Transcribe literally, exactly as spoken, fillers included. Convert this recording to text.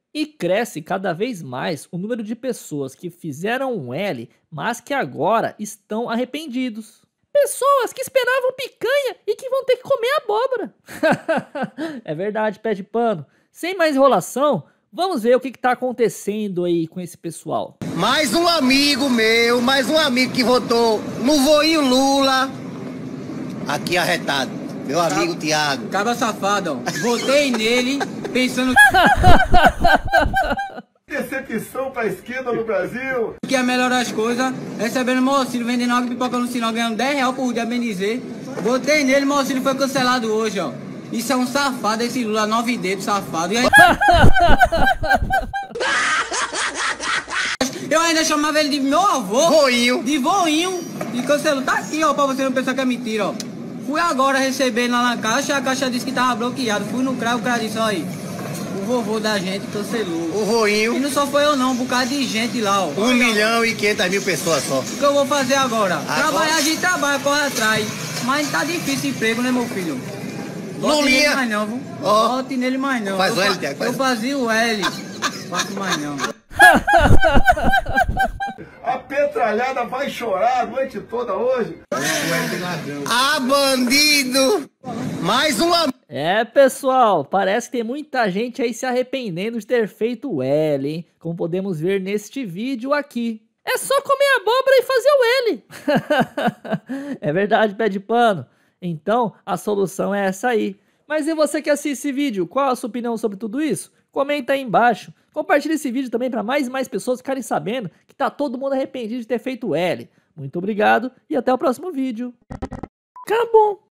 E cresce cada vez mais o número de pessoas que fizeram um L, mas que agora estão arrependidos. Pessoas que esperavam picanha e que vão ter que comer abóbora. É verdade, pé de pano. Sem mais enrolação, vamos ver o que está acontecendo aí com esse pessoal. Mais um amigo meu, mais um amigo que votou no voinho Lula, aqui arretado. Meu amigo Tiago. Cabra safado, ó. Votei nele pensando Decepção pra esquerda no Brasil. que a melhor das coisas, recebendo meu auxílio, vendendo água e pipoca no sinal, ganhando dez reais por dia, bem dizer. Votei nele, meu auxílio foi cancelado hoje, ó. Isso é um safado, esse Lula, nove dedos, safado. E aí... Eu ainda chamava ele de meu avô. Voinho. De voinho. E cancelou. Tá aqui, ó, pra você não pensar que é mentira, ó. Fui agora receber lá na caixa, a caixa disse que tava bloqueado. Fui no cravo, o cara disse, ó aí. O vovô da gente cancelou. O voinho. E não só foi eu não, um bocado de gente lá, ó. Um Olha, milhão e quinhentas mil pessoas só. o que eu vou fazer agora? Agora? Trabalhar, a gente trabalha, corre atrás. Mas tá difícil emprego, né, meu filho? Vote Lulinha. nele mais não, viu? Ó. Vote nele mais não. Faz eu o L, fa- Tiago, faz. Eu fazia o L. Faço mais não. A petralhada vai chorar a noite toda hoje. Ah, bandido. Mais um amigo. É, pessoal, parece que tem muita gente aí se arrependendo de ter feito o L, hein? Como podemos ver neste vídeo aqui. É só comer abóbora e fazer o L. É verdade, pé de pano. Então, a solução é essa aí. Mas e você que assiste esse vídeo, qual a sua opinião sobre tudo isso? Comenta aí embaixo. Compartilhe esse vídeo também para mais e mais pessoas ficarem sabendo que tá todo mundo arrependido de ter feito o L. Muito obrigado e até o próximo vídeo. Acabou!